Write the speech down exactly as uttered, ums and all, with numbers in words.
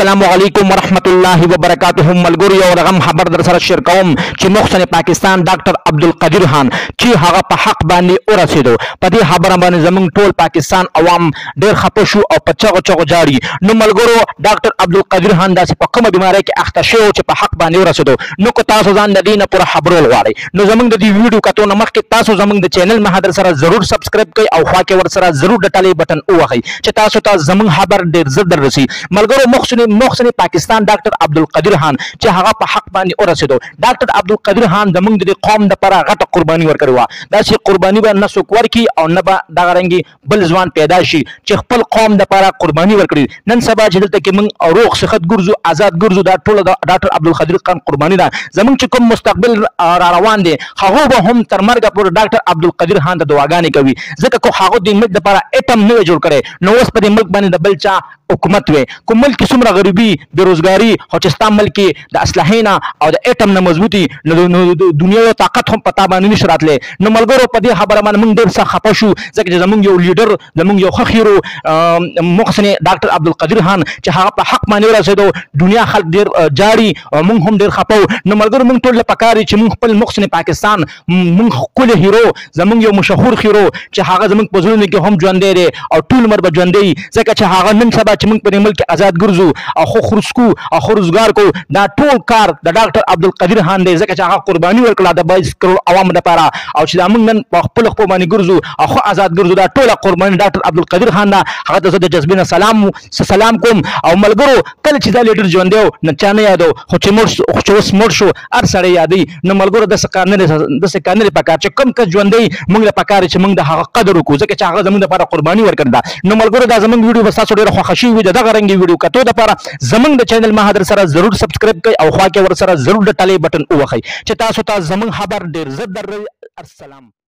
अस्सलामु अलैकुम वरहमतुल्लाहि वबरकातुहु मलगुरी और रगम खबर दर सर शेयर कौम چې محسن पाकिस्तान डॉक्टर अब्दुल कदीर खान چې هغه په حق باندې ورسېدو په دې خبره باندې زمونږ ټول پاکستان عوام ډېر خپه شو او په چغو چغو جاړي نو ملګرو ډاکټر عبدل قدیر خان داسې په کومه بیماری کې اخته شوی چې په حق باندې ورسېدو نو که تاسو ځان د دې نه پوره خبرول غواړئ نو زمونږ د دې ویډیو کتو نه مخکې تاسو زمونږ د چینل مهادر سره ضرور سبسکرایب کړئ او خوا کې ورسره ضرور د ټالۍ بټن ووهئ چې تاسو ته زمونږ خبر ډېر زر در رسي ملګرو محسن محسن پاکستان ډاکټر عبدل قدیر خان چې هغه په حق باندې ورسېدو ډاکټر عبدل قدیر خان زمونږ د قوم لپاره غټه قرباني ورکړې وه داسې قرباني به نه څوک ورکړي او نه به دغه رنګې بل ځوان پیدا شي چې خپل قوم لپاره قرباني ورکړي نن سبا چې دلته کې موږ روغ صحت ګرځو آزاد ګرځو دا ټوله د ډاکټر عبدل قدیر خان قرباني ده زمونږ چې کوم مستقبل را روان دی هغه به هم تر مرګه پورې ډاکټر عبدل قدیر خان ته دعاګانې کوي ځکه کو هغه د ملک لپاره اټم نه جوړ کړي نو اوس په دې ملک باندې د بل چا حکومت وي کوم ملک کې څومره غریبي بیروزګاري او چې ستا ملک کې د اسلحې نه او د اټم نه مضبوطي نو د دنیا یو طاقت هم پتا باندې نشي راتلی نو ملګرو په دې خبره باندې موږ ډېر څه خفه شو ځکه چې زموږ یو لیډر زموږ یو ښه خیرو محسن ډاکټر عبدل قدیر خان چې هغه په حق باندې ورسېدو دنیا خلک ډېر جاړي او موږ هم ډېر خفه وو نو ملګرو موږ ټول له پکار چې موږ خپل محسن پاکستان موږ ښکلی هیرو زموږ یو مشهور هیرو چې هغه زموږ په زړونو کې هم ژوندی دی او ټول عمر به ژوندی ځکه چې هغه نن سبا چې موږ په دې ملک آزاد ګرځو او خو خرسکو او خو روزګار کو دا ټول کار د ډاکټر عبدل قدیر خان دی ځکه چې هغه قرباني ورکړه د بایس کروڑ عوام لپاره او چې دا موږ نن په خپل خپل باندې ګرځو او خو آزاد ګرځو دا ټوله قرباني ډاکټر عبدل قدیر خان دا هغه ته د جذبې نه سلام سلام کوم او ملګرو کله چې دا لیډر ژوندی و نه چا نه یادو خو چې مړ خو چې اوس مړ شو هر سړی یادوي نو ملګرو داسې کار نه دی داسې کار نه دی پکار چې کوم کس ژوندی موږ له پکار چې موږ د هغه قدر وکړو ځکه چې هغه زموږ لپاره قرباني ورکړې ده نو ملګرو دا زموږ ویډیو به ستاسو ډېره خوښه شوې وي د دغه رنګې ویډیو کتو دپاره زمونږ د چینل مهادر سره ضرور سبسکرایب کړئ او خوا کې ورسره ضرور د ټالۍ بټن ووهئ چې تاسو ته زمونږ خبر ډېر زر در السلام